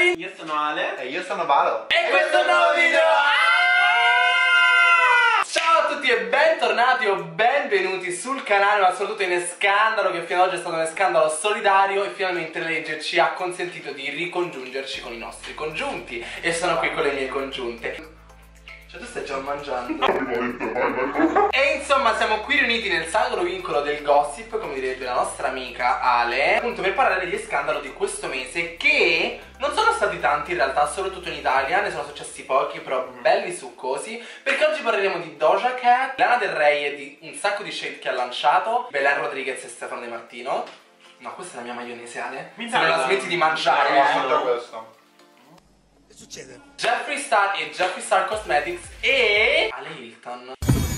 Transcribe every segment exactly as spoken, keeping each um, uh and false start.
Kevin. Io sono Ale. E io sono Valo. E, e questo è un nuovo video. Ciao a tutti e bentornati o benvenuti sul canale, ma soprattutto in Scandalo, che fino ad oggi è stato un scandalo solidario e finalmente la legge ci ha consentito di ricongiungerci con i nostri congiunti. E sono qui con le mie congiunte. Cioè tu stai già mangiando. E insomma siamo qui riuniti nel sacro vincolo del gossip, come direbbe la nostra amica Ale, appunto per parlare degli scandali di questo mese, che non sono stati tanti in realtà, soprattutto in Italia, ne sono successi pochi, però belli succosi, perché oggi parleremo di Doja Cat, Lana Del Rey e di un sacco di shade che ha lanciato, Belen Rodriguez e Stefano De Martino. No, questa è la mia maionese, Ale. Mi Se non la smetti di mangiare, eh. Guarda questo. Succede? Jeffree Star e Jeffree Star Cosmetics e Ale Hilton.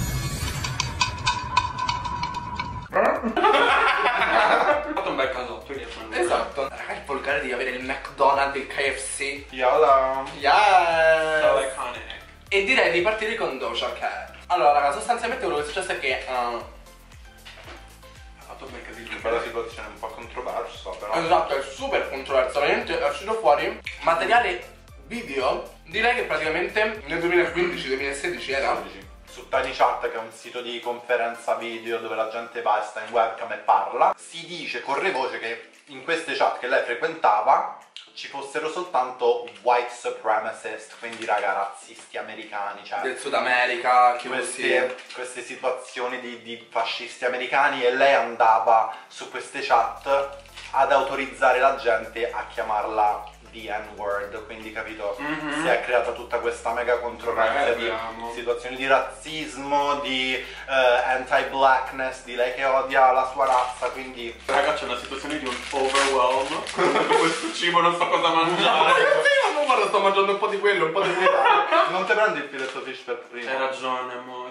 Ha fatto un bel casotto. Esatto. Raga, il volgare di avere il McDonald's, il K F C. Yalla. Yes. So iconic. E direi di partire con Doja Cat. Allora raga, sostanzialmente quello che è successo è che uh, Ha fatto un bel casino. Che bella situazione un po' controversa, però. esatto, è super controverso. Veramente è uscito fuori materiale video. Direi che praticamente nel duemilaquindici duemilasedici era su TinyChat, che è un sito di conferenza video dove la gente va e sta in webcam e parla, si dice, corre voce, che in queste chat che lei frequentava ci fossero soltanto white supremacist, quindi raga razzisti americani, cioè del Sud America, che queste, queste situazioni di, di fascisti americani, e lei andava su queste chat ad autorizzare la gente a chiamarla the N-word, quindi capito, mm-hmm. si è creata tutta questa mega controversia di situazioni di razzismo, di uh, anti-blackness, di lei che odia la sua razza, quindi raga c'è una situazione di un overwhelm con questo cibo, non so cosa mangiare. Ma guarda, sto mangiando un po' di quello, un po' di quello. Non ti prendi il filetto fish per prima. Hai ragione, amore.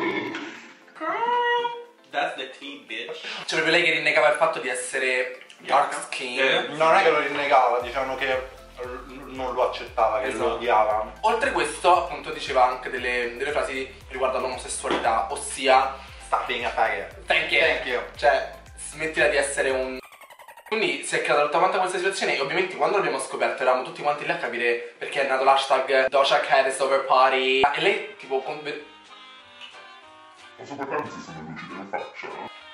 That's the tea, bitch. C'è proprio lei che rinnegava il fatto di essere dark skin. Yeah. Non è che lo rinnegava, dicevano che non lo accettava, che esatto. lo odiava. Oltre questo, appunto, diceva anche delle, delle frasi riguardo all'omosessualità, ossia Stop being a faggot. Thank you. Thank you. Cioè, smettila di essere un... Quindi si è creata tutta quanta questa situazione, e ovviamente quando l'abbiamo scoperto eravamo tutti quanti lì a capire perché è nato l'hashtag Doja Cat is over party. E lei tipo... Con... Ma soprattutto se sono lucide in faccia.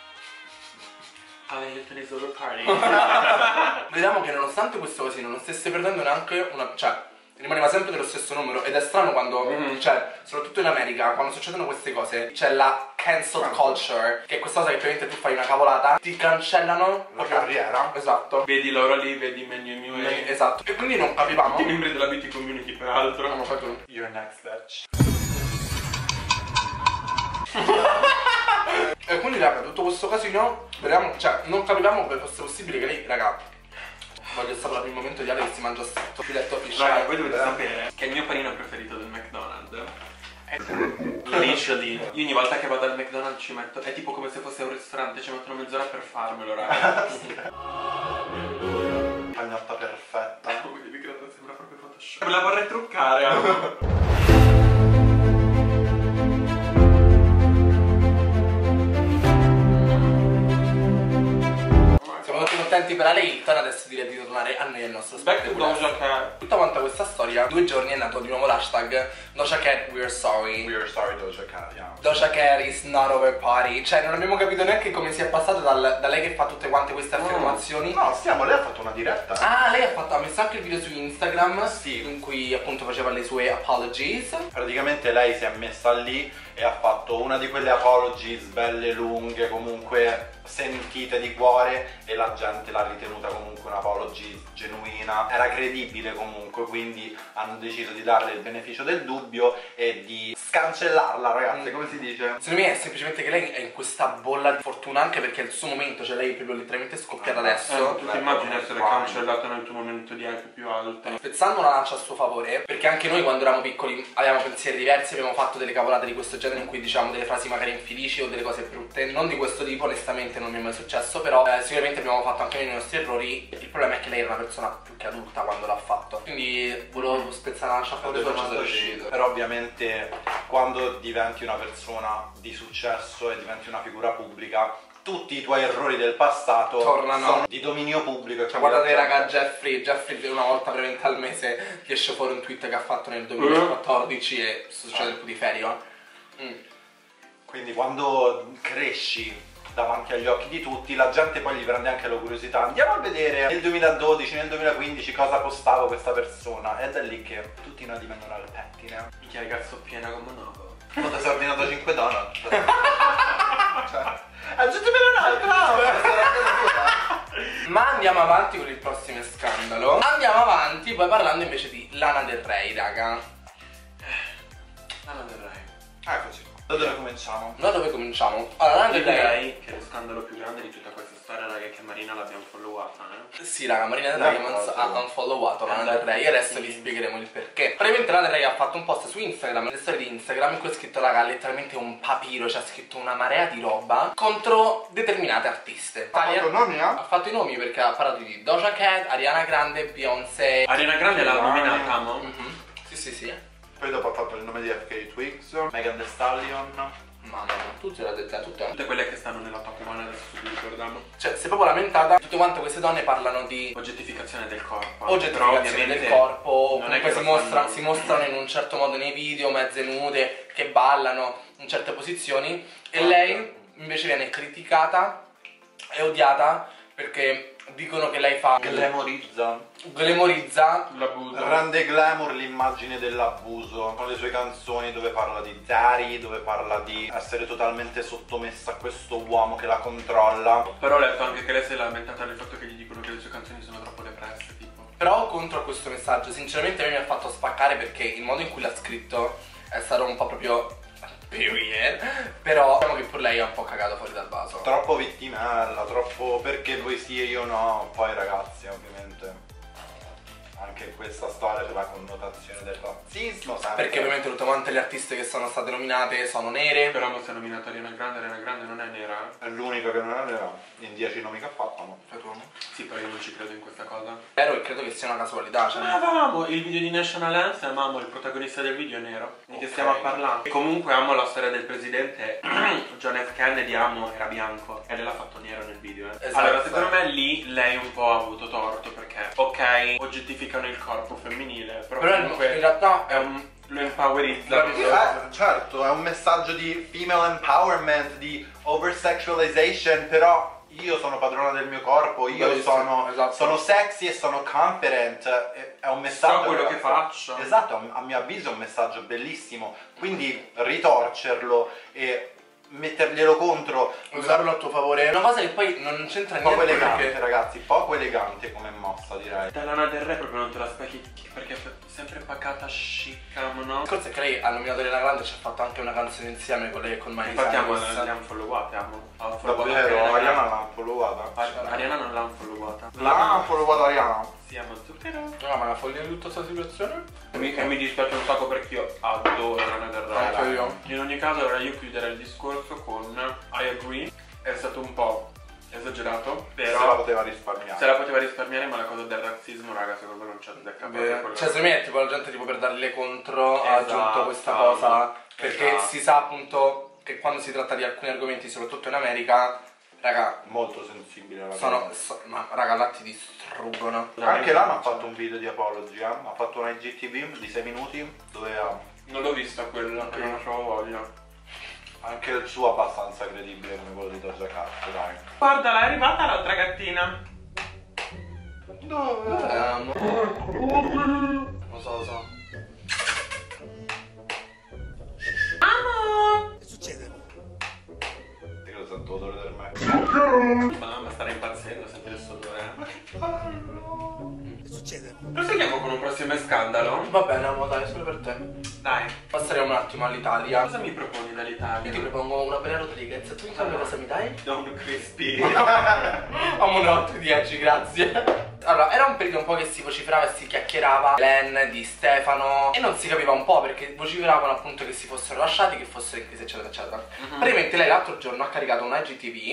Ale Hilton is over party. Vediamo che nonostante questo casino non stesse perdendo neanche una... cioè, rimaneva sempre dello stesso numero, ed è strano quando, mm-hmm. cioè, soprattutto in America, quando succedono queste cose, c'è la cancel culture, che è questa cosa che ovviamente tu fai una cavolata, ti cancellano la carriera. Esatto. Vedi loro lì, vedi Menu New Way. Esatto. E quindi non capivamo. I membri della beauty community, peraltro. Hanno fatto... You're next bitch. E quindi raga, tutto questo casino, vediamo, cioè, non capivamo che fosse possibile che lei, raga, voglio sapere il momento di Ale che si mangia sto filetto fish. Raga, voi dovete sapere che il mio panino preferito del McDonald's è literally. Io ogni volta che vado al McDonald's ci metto, è tipo come se fosse un ristorante, ci mettono mezz'ora per farmelo, raga. Pagnotta perfetta. Come devi credere, sembra proprio Photoshop. Me la vorrei truccare. Contenti per Ale Hilton, adesso direi di tornare a noi e al nostro Back to Doja Cat. Tutta quanta questa storia, due giorni è nato di nuovo l'hashtag Doja Cat we're sorry. We're sorry Doja Cat, yeah. Doja Cat is not over party. Cioè non abbiamo capito neanche come sia passato dal, da lei che fa tutte quante queste affermazioni. No, stiamo, lei ha fatto una diretta. Ah, lei ha fatto, ha messo anche il video su Instagram, sì, in cui appunto faceva le sue apologies. Praticamente lei si è messa lì e ha fatto una di quelle apologies belle lunghe, comunque sentite di cuore, e la gente l'ha ritenuta comunque una apology genuina, era credibile comunque, quindi hanno deciso di darle il beneficio del dubbio e di scancellarla, ragazzi, mm. come si dice? Secondo me è semplicemente che lei è in questa bolla di fortuna, anche perché è il suo momento, cioè lei è proprio letteralmente scoppiata adesso. Eh, tu ti immagini essere cancellata nel tuo momento di hype più alto. Spezzando una lancia a suo favore, perché anche noi quando eravamo piccoli avevamo pensieri diversi, abbiamo fatto delle cavolate di questo genere in cui diciamo delle frasi magari infelici o delle cose brutte, non di questo tipo, onestamente non mi è mai successo, però eh, sicuramente abbiamo fatto anche noi i nostri errori. Il problema è che lei era una persona più che adulta quando l'ha fatto, quindi volevo spezzare la lancia a favore, non ci sono riuscito. Però ovviamente quando diventi una persona di successo e diventi una figura pubblica, tutti i tuoi errori del passato Tornano. sono di dominio pubblico. E Cioè, quindi guardate la raga, gente- Jeffrey, Jeffrey una volta veramente al mese gli esce fuori un tweet che ha fatto nel duemilaquattordici e succede il putiferio. Mm. Quindi quando cresci davanti agli occhi di tutti, la gente poi gli prende anche la curiosità. Andiamo a vedere nel duemiladodici, nel duemilaquindici cosa postava questa persona. Ed è lì che tutti noi divengono al pettine. Minchia ragazzo, piena come un ovo. Uno ti sei ordinato cinque donut. Cioè, aggiungemene un'altra! Ma andiamo avanti con il prossimo scandalo. Andiamo avanti poi parlando invece di Lana Del Rey, raga. Lana Del Rey. Eccoci. Da dove cominciamo? Da dove cominciamo? Allora, Lana Del Rey. Direi che lo scandalo più grande di tutta questa storia, raga, è che Marina l'abbiamo followata, eh? Sì, raga, Marina Del Rey No, ha no, unfollowato Lana Del Rey e adesso vi spiegheremo il perché. Praticamente Lana Del Rey ha fatto un post su Instagram, le storie di Instagram, in cui ha scritto, raga, letteralmente un papiro, cioè ha scritto una marea di roba contro determinate artiste. Ha fatto nomi, eh? Ha fatto i nomi perché ha parlato di Doja Cat, Ariana Grande, Beyoncé. Ariana Grande l'ha nominata, mo? Mhm. Sì, sì, sì. Poi dopo ha fatto il nome di F K Twigs, Megan Thee Stallion. Mamma mia, tutte le ha dette, tutte. Tutte quelle che stanno nella top one adesso ci ricordiamo. Cioè, si è proprio lamentata. Tutte quante queste donne parlano di Oggettificazione del corpo. oggettificazione Però ovviamente del corpo, non è comunque che si, lo mostra- fanno- si mostrano in un certo modo nei video, mezze nude, che ballano in certe posizioni. E lei invece viene criticata e odiata perché dicono che lei fa Glamorizza. glamorizza L'abuso. Rende glamour l'immagine dell'abuso con le sue canzoni dove parla di daddy, dove parla di essere totalmente sottomessa a questo uomo che la controlla. Però ho letto anche che lei si è lamentata del fatto che gli dicono che le sue canzoni sono troppo depresse, tipo. Però contro a questo messaggio sinceramente a me mi ha fatto spaccare perché il modo in cui l'ha scritto è stato un po' proprio period. Però diciamo che pure lei ha un po' cagato fuori dal vaso. Troppo vittimella, troppo perché voi sì e io no. Poi ragazzi, ovviamente anche in questa storia c'è la connotazione del razzismo, sempre. Perché ovviamente tutte quante le artiste che sono state nominate sono nere. Però mo si è nominata Ariana Grande, Ariana Grande non è nera. È l'unica che non era in dieci nomi che ha fatto, no? Sì, però io non ci credo in questa cosa. Vero, e credo che sia una casualità, cioè. Ah, avevamo il video di National Anthem, amo, il protagonista del video è nero. Di che Ok. stiamo a parlare? E comunque amo la storia del presidente John F. Kennedy, amo, era bianco e lei l'ha fatto nero nel video, eh. Esatto. Allora, secondo me lì lei un po' ha avuto torto perché, ok, oggettificano il corpo femminile, però, Però comunque in realtà è un, lo empowerizza. Bravissimo. Eh, certo, è un messaggio di female empowerment, di over-sexualization, però io sono padrona del mio corpo, io Bravissimo, sono, esatto. sono sexy e sono confident, è- è un messaggio... So quello che ragazzi. faccio. Esatto, a mio avviso è un messaggio bellissimo, quindi ritorcerlo e metterglielo contro, usarlo a tuo favore. Una cosa che poi non c'entra poco niente elegante perché ragazzi, poco elegante come mossa direi. Da Lana Del Rey proprio non te la specchi perché è sempre pacata, chic, no? il discorso è che lei ha nominato Ariana Grande e ci ha fatto anche una canzone insieme con lei e con Miley Infatti amo, Cyrus. le hanno followate, amo. Ha followato anche Davvero, Ariana. Ariana l'ha followata. Ar- Ariana non l'ha followata. L'ha followata Ariana. Sì, amo zucchero. No, ma la follia di tutta questa situazione? E mi, e mi dispiace un sacco perché io adoro Lana Del Rey. Anche io. In ogni caso, allora io chiuderei il discorso con I agree. È stato un po' esagerato, però Se la poteva risparmiare. se la poteva risparmiare, ma la cosa del razzismo, raga, secondo me non c'è da Beh, capo. cioè secondo me tipo la gente tipo per darle contro ha Esatto, aggiunto questa cosa perché esatto. si sa appunto che quando si tratta di alcuni argomenti soprattutto in America raga Molto sensibile la sono cosa. so- ma raga là ti distruggono. Anche l'hanno fatto un video di apology, eh? Ha fatto un I G T V di sei minuti dove ha Non l'ho vista quella, perché non avevo voglia. anche il suo abbastanza credibile come quello di Doja Cat, dai. Guarda, è arrivata l'altra gattina. Dove? Ehm, lo so lo so. Amo! Che succede? Io lo sento l'odore del Mac. Mamma, starà impazzendo, sentire il suo odore. Che succede? Proseguiamo con un prossimo scandalo. Va bene, amo, dai, solo per te. Dai, Passeremo un attimo all'Italia. cosa mi proponi Io dall'Italia? ti propongo una bella Rodriguez. Tu in cambio cosa mi dai? Don Crispy. Amo un otto dieci, grazie. Allora, era un periodo un po' che si vociferava e si chiacchierava Len, di Stefano e non si capiva un po' perché vociferavano appunto che si fossero lasciati, che fossero in crisi eccetera eccetera. Mhm. Praticamente lei l'altro giorno ha caricato un I G T V.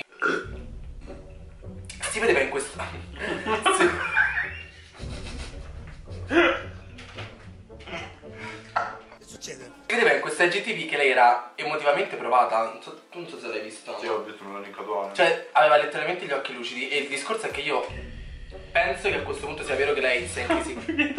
Si vedeva in questo... si... Che succede? Credeva in questa I G T V che lei era emotivamente provata, non so, non so se l'hai visto. Sì, ho visto un inquadrato. Cioè, aveva letteralmente gli occhi lucidi e il discorso è che io penso che a questo punto sia vero che lei sia in crisi.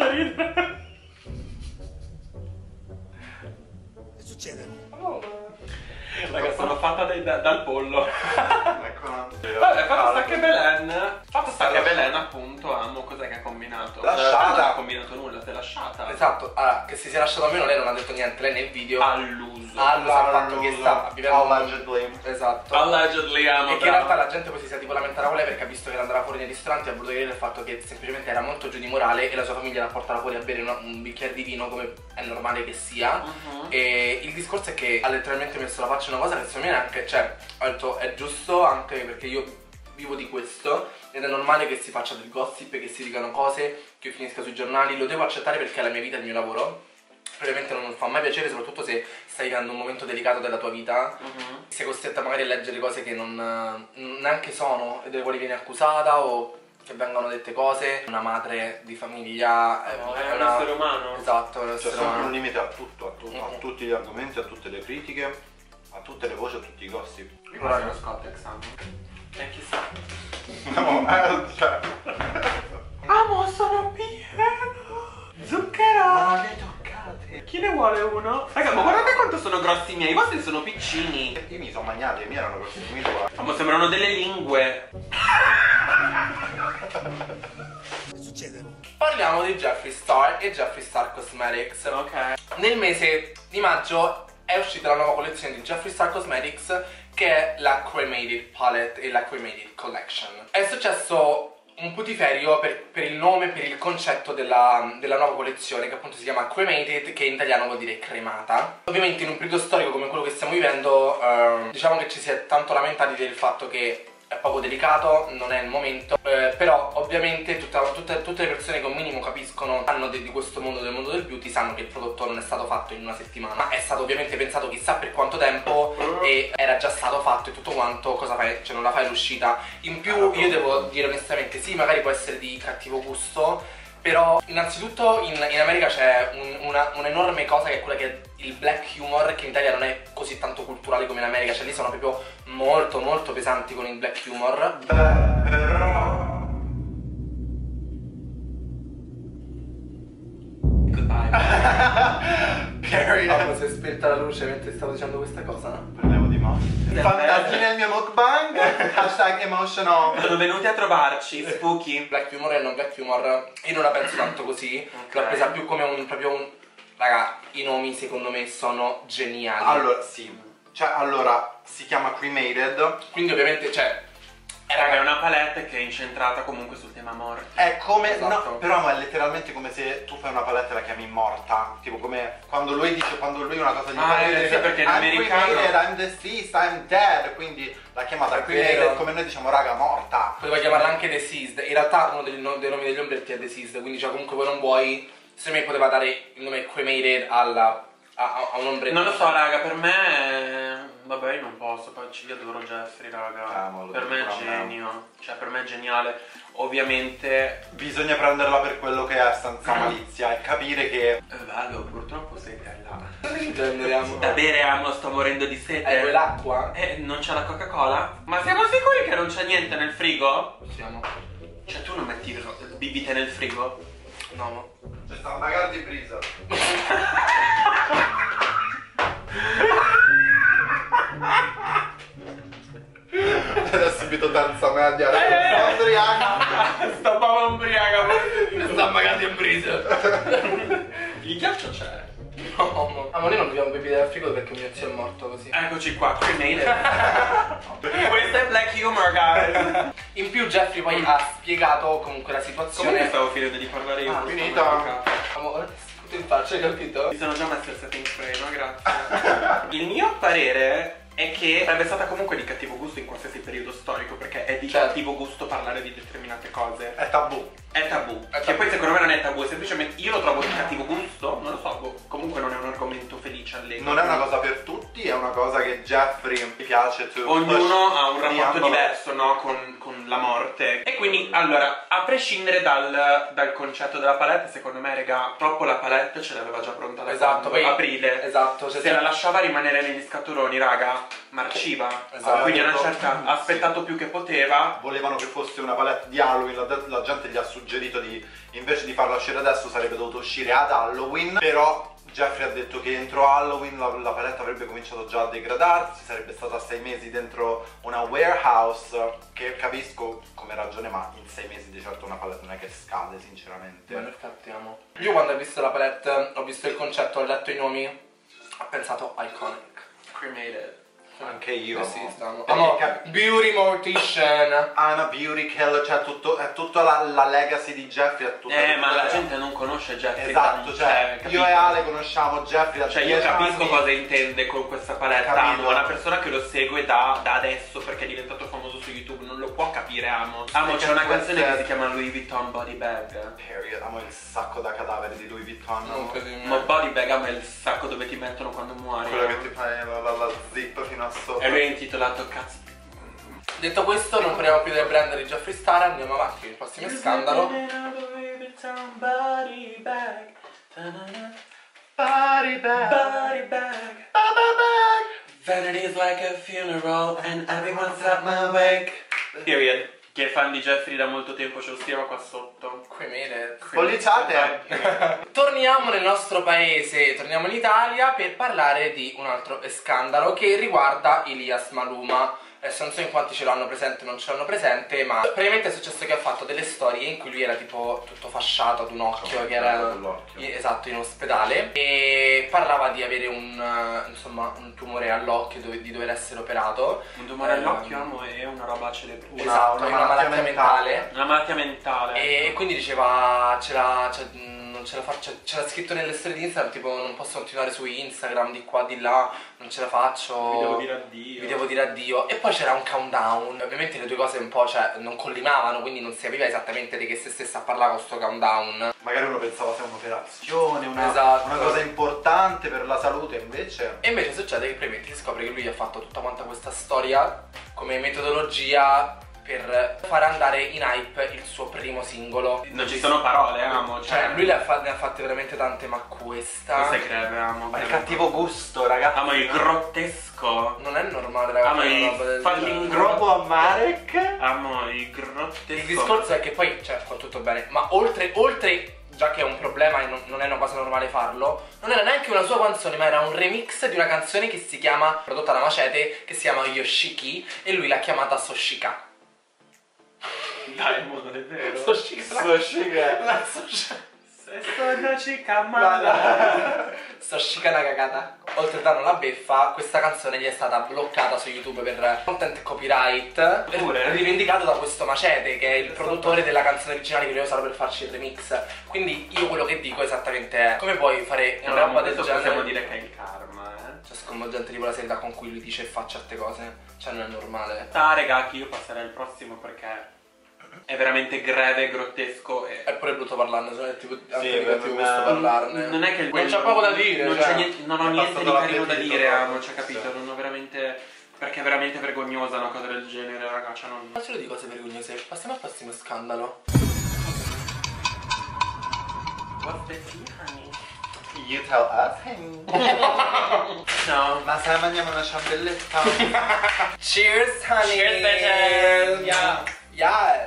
Che succede? Raga, sono fatta dai- da- dal pollo. Eccola. Vabbè, fatto sta che Belen. Fatto sta che Belen, appunto, amo cos'è che ha combinato. Lasciata. Non ha combinato nulla, ti è lasciata. Esatto, allora, che si sia lasciato a me, lei non ha detto niente, lei nel video All'uso. ha alluso al fatto che sta vivendo. Allegedly. Esatto. Allegedly amo. E che in realtà la gente poi si sia tipo lamentata con lei perché ha visto che andava fuori nei ristoranti e ha voluto dire il fatto che semplicemente era molto giù di morale e la sua famiglia la portava fuori a bere una- un bicchiere di vino come è normale che sia. Mhm. E il discorso è che ha letteralmente messo la faccia in una cosa che secondo me neanche, cioè, ho detto è giusto anche perché io vivo di questo ed è normale che si faccia del gossip, che si dicano cose, che io finisca sui giornali, lo devo accettare perché è la mia vita, è il mio lavoro. Ovviamente non fa mai piacere, soprattutto se stai vivendo un momento delicato della tua vita, Mhm. sei costretta magari a leggere cose che non, non neanche sono e delle quali vieni accusata o che vengono dette cose. Una madre di famiglia è, No, è è un una... essere umano. Esatto, è un C'è essere sempre un umano. limite a tutto, a, tutto, a Mhm. tutti gli argomenti, a tutte le critiche, a tutte le voci, a tutti i gossip. Guarda lo Scottex, amo. E chissà. No, eh, cioè. Amo, sono pieno. Zucchero. Ma non li hai toccati. Chi ne vuole uno? Raga, ma guardate quanto sono grossi i miei, i vostri sono piccini. Io mi sono mangiati, i miei erano così, mi tua. Ma sembrano delle lingue. Che succede? Parliamo di Jeffree Star e Jeffree Star Cosmetics. Ok. Nel mese di maggio è uscita la nuova collezione di Jeffree Star Cosmetics che è la Cremated Palette e la Cremated Collection. È successo un putiferio per, per il nome, per il concetto della, della nuova collezione che appunto si chiama Cremated, che in italiano vuol dire cremata. Ovviamente in un periodo storico come quello che stiamo vivendo eh, diciamo che ci si è tanto lamentati del fatto che è poco delicato, non è il momento, eh, però ovviamente tutta, tutte, tutte le persone che un minimo capiscono sanno di, di questo mondo, del mondo del beauty, sanno che il prodotto non è stato fatto in una settimana, ma è stato ovviamente pensato chissà per quanto tempo e era già stato fatto e tutto quanto, cosa fai? Cioè non la fai l'uscita. In più io devo dire onestamente, sì, magari può essere di cattivo gusto, però innanzitutto in, in America c'è un, una, un'enorme cosa che è quella che è il black humor, che in Italia non è così tanto culturale come in America, cioè lì sono proprio molto molto pesanti con il black humor. Goodbye. Ah, si è spenta la luce mentre stavo dicendo questa cosa, no? Parliamo di mostre. Fantasmi nel mio mukbang. Hashtag emotional. Sono venuti a trovarci, spooky. Black humor e non black humor, io non la penso tanto così, Ok. l'ho presa più come un proprio un... Raga, i nomi secondo me sono geniali. Allora, sì. Cioè, allora, si chiama Cremated. Quindi ovviamente, cioè... Eh, raga, è una palette che è incentrata comunque sul tema morte. È come, Esatto. no, però è letteralmente come se tu fai una palette e la chiami morta. Tipo come quando lui dice, quando lui una cosa gli Ah, fa, eh, dice, sì, perché in I'm americano- cremated, I'm deceased, I'm dead. Quindi l'ha chiamata È Cremated, vero. come noi diciamo raga, morta. Poteva chiamarla anche Deceased, in realtà uno dei, no- dei nomi degli ombretti è Deceased, quindi cioè comunque voi non vuoi, secondo me poteva dare il nome Cremated alla, a, a un ombretto. Non lo so, raga, per me... Vabbè, io non posso, poi ci adoro Jeffrey, raga. Ah, ma lo per me è dico pure a me. genio. Cioè, per me è geniale. Ovviamente... Bisogna prenderla per quello che è, senza malizia, e capire che... Eh, Vado, purtroppo sei là. Che generiamo? Da bere, amo, sto morendo di Eh, sete. vuoi l'acqua? Eh, non c'è la Coca-Cola? Ma siamo sicuri che non c'è niente nel frigo? Siamo. Cioè, tu non metti bibite nel frigo? No. C'è sta magari di brisa. Adesso subito danza media. Eh. Andriana. Sto proprio ubriaca. Sta magari in brisa. Il ghiaccio c'è. No, ma noi non dobbiamo bibite dal frigo perché mio zio è morto così. Eccoci qua, cremated. Questo è black humor, guys. In più Jeffrey poi ha spiegato comunque la Comunque situazione. stavo finendo di parlare io. Ah, questo finita. non è un caso. Amore, tutto in faccia, hai capito? Mi sono già messo il setting spray, no? Grazie. Il mio parere è che sarebbe stata comunque di cattivo gusto in qualsiasi periodo storico, perché è di Certo. cattivo gusto parlare di determinate cose. È tabù. È tabù. È Che tabù. poi secondo me non è tabù, è semplicemente io lo trovo di cattivo gusto, non lo so, boh, comunque non è un argomento felice allegro. Non è una cosa per tutti, è una cosa che Jeffrey mi piace. to Ognuno push ha un the rapporto envelope. diverso, no? Con, con la morte. E quindi, allora, a prescindere dal, dal concetto della palette, secondo me, raga, troppo la palette ce l'aveva già pronta da Esatto, quando? poi- aprile. Esatto, Se cioè- la lasciava rimanere negli scatoloni, raga, marciva. Esatto. Quindi a una certa ha aspettato più che poteva. Volevano che fosse una palette di Halloween, la, la gente gli ha suggerito di, invece di farla uscire adesso, sarebbe dovuto uscire ad Halloween, però Jeffree ha detto che entro Halloween la, la palette avrebbe cominciato già a degradarsi, sarebbe stata sei mesi dentro una warehouse, che capisco come ragione, ma in sei mesi di certo una palette non è che scade sinceramente. Bene, aspettiamo. Io quando ho visto la palette, ho visto il concetto, ho letto i nomi, ho pensato iconic. Cremated. Anche io. Eh sì, stanno. Perché Amo, cap- Beauty Mortician. Anna Beauty Killer, cioè tutto, è tutta la, la legacy di Jeffree, è tutta Eh, ma tutta la gente non conosce Jeffree. Esatto, dai, cioè, capito? io e Ale conosciamo Jeffree da Cioè io dieci capisco anni. cosa intende con questa palette. Capito. Amo, una persona che lo segue da, da adesso perché è diventato famoso su YouTube non lo può capire. Amo, Amo c'è una Queste- canzone che si chiama Louis Vuitton Body Bag. Period, amo il sacco da cadavere di Louis Vuitton. Non così. Ma body bag amo è il sacco dove ti mettono quando muori. Quello che ti fai la, la, la zip fino a sopra. E lui è intitolato Cazzo. Detto questo, non parliamo più del brand di Jeffree Star, andiamo avanti con il prossimo scandalo. Body bag. Body bag. Body bag. Vanity's like a funeral and everyone's at my wake. Period. Chi è fan di Jeffree da molto tempo ce lo scriva qua sotto. Cremated. Polliciate. Torniamo nel nostro paese, torniamo in Italia per parlare di un altro scandalo che riguarda Elias Maluma. Adesso non so in quanti ce l'hanno presente o non ce l'hanno presente, ma praticamente è successo che ha fatto delle storie in cui lui era tipo tutto fasciato ad un occhio, che era Sull'occhio. esatto in ospedale, e parlava di avere un eh, insomma un tumore all'occhio, dove- di dover essere operato. Un tumore Eh, all'occhio, amo, è una roba celebre. Una- esatto, una è una malattia malattia mentale. mentale. Una malattia mentale. E quindi diceva, c'era, c'è- non ce la faccio, c'era scritto nelle storie di Instagram, tipo non posso continuare su Instagram, di qua, di là, non ce la faccio. Vi devo dire addio. Vi devo dire addio. E poi c'era un countdown. Ovviamente le due cose un po', cioè, non collimavano, quindi non si capiva esattamente di che se stesse a parlare con sto countdown. Magari uno pensava sia un'operazione, una, Esatto. una cosa importante per la salute, invece. E invece succede che praticamente si scopre che lui ha fatto tutta quanta questa storia come metodologia per far andare in hype il suo primo singolo. Non ci sono parole, amo. Cioè, Cioè, lui le ha fa- ne ha fatte veramente tante, ma questa Questa è greve, amo. Ma il greve. cattivo gusto, ragazzi. Amo il grottesco. non è normale, ragazzi. Amo una il roba del fucking genere. Troppo a Marek. Amo il grottesco. Il discorso è che poi, cioè, fa tutto bene, ma oltre, oltre, già che è un problema e non, non è una cosa normale farlo, non era neanche una sua canzone, ma era un remix di una canzone che si chiama, prodotta da Macete, che si chiama Yoshiki, e lui l'ha chiamata Soshika. Dai, mo, non è vero. Soshika. Soshika. La Soshika. Sono cica mala. Soshika una cagata. Oltre a darlo la beffa, questa canzone gli è stata bloccata su YouTube per content copyright, Pure? rivendicato da questo Macete, che è il produttore della canzone originale che lui ha usato per farci il remix. Quindi io quello che dico esattamente è: come puoi fare una Allora, roba del questo genere? possiamo dire che è il karma, eh. Cioè, sconvolgente tipo la serietà con cui lui dice e fa certe cose. Cioè, non è normale. Ah, raga, che io passerei al prossimo perché è veramente greve, grottesco e... È pure brutto parlarne, cioè, è tipo anche Sì, negativo ma- questo parlarne. Non è che non c'è poco da dire, non, cioè. c'è niente, non ho È niente di passato carino da l'appetito, dire, però. amo, cioè, capito? Non ho veramente... Perché è veramente vergognosa una cosa del genere, raga, cioè non... Ma ce lo di cose vergognose. Passiamo al prossimo scandalo. What's the tea, honey? You tell us, honey. No. Ma se mangiamo una ciambelletta? Cheers, honey! Cheers, bitches! Yeah. Yes!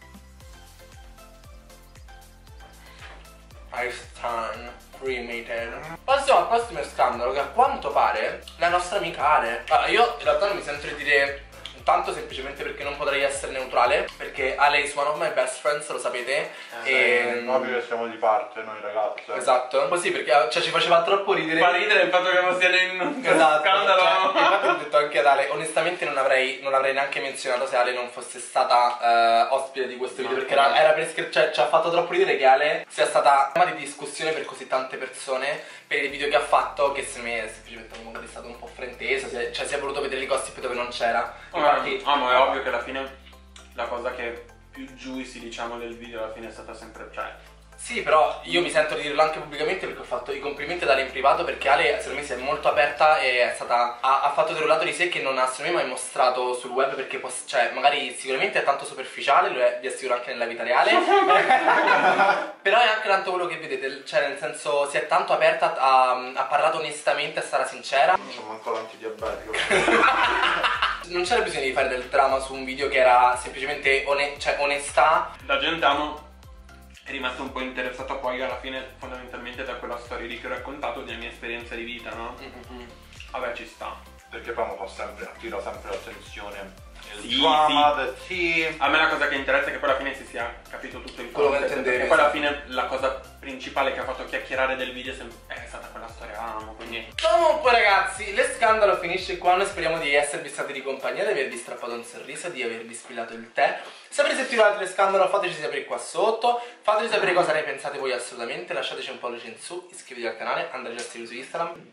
Ice Time Cremated. Passiamo al prossimo scandalo, che a quanto pare la nostra amica Ale. Allora, io in realtà non mi sento di dire tanto semplicemente perché non potrei essere neutrale, perché Ale is one of my best friends, lo sapete. e... Ovvio che siamo di parte noi ragazzi. Esatto. Così perché cioè, ci faceva troppo ridere. Fa ridere il fatto che non siano in un Esatto, scandalo. cioè, infatti ho detto anche ad Ale, onestamente non avrei, non avrei neanche menzionato se Ale non fosse stata eh, ospite di questo video, No, perché era, no. era per scri- cioè, ci ha fatto troppo ridere che Ale sia stata tema di discussione per così tante persone per il video che ha fatto, che se me è semplicemente magari stato un po' frainteso, si è, cioè si è voluto vedere i gossip dove non c'era. Infatti, Ah, ma è ovvio che alla fine la cosa che più juicy diciamo del video alla fine è stata sempre, cioè Sì, però io mi sento di dirlo anche pubblicamente perché ho fatto i complimenti ad Ale in privato, perché Ale secondo me si è molto aperta e è stata, ha, ha fatto del lato di sé che non ha secondo me mai mostrato sul web, perché pos- cioè magari sicuramente è tanto superficiale, lo è, vi assicuro, anche nella vita reale. Però è anche tanto quello che vedete, cioè nel senso si è tanto aperta, ha, ha parlato onestamente, è stata sincera. Non c'ho manco l'antidiabetico. Non c'era bisogno di fare del dramma su un video che era semplicemente one- cioè, onestà. La gente amo è rimasta un po' interessata poi alla fine fondamentalmente da quella storia lì che ho raccontato della mia esperienza di vita, no? Mm-hmm. Vabbè, ci sta. Perché poi mo fa sempre, attira sempre l'attenzione. Il Sì, drama, sì. del- sì. A me la cosa che interessa è che poi alla fine si sia capito tutto il Quello che concept, intendevi, e poi alla sì. fine la cosa principale che ha fatto chiacchierare del video è sem- è stata quella storia amo, quindi Comunque ragazzi, lo scandalo finisce qua. Noi speriamo di esservi stati di compagnia, di avervi strappato un sorriso, di avervi spillato il tè. Se avete sentito altri scandalo fateci sapere qua sotto. Fateci sapere cosa ne pensate voi assolutamente. Lasciateci un pollice in su, iscrivetevi al canale, Andrea Giastiglio su Instagram.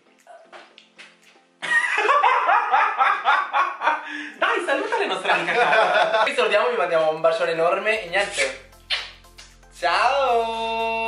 dai, saluta le nostre amiche a casa. Vi salutiamo, vi mandiamo un bacione enorme e niente. Ciao!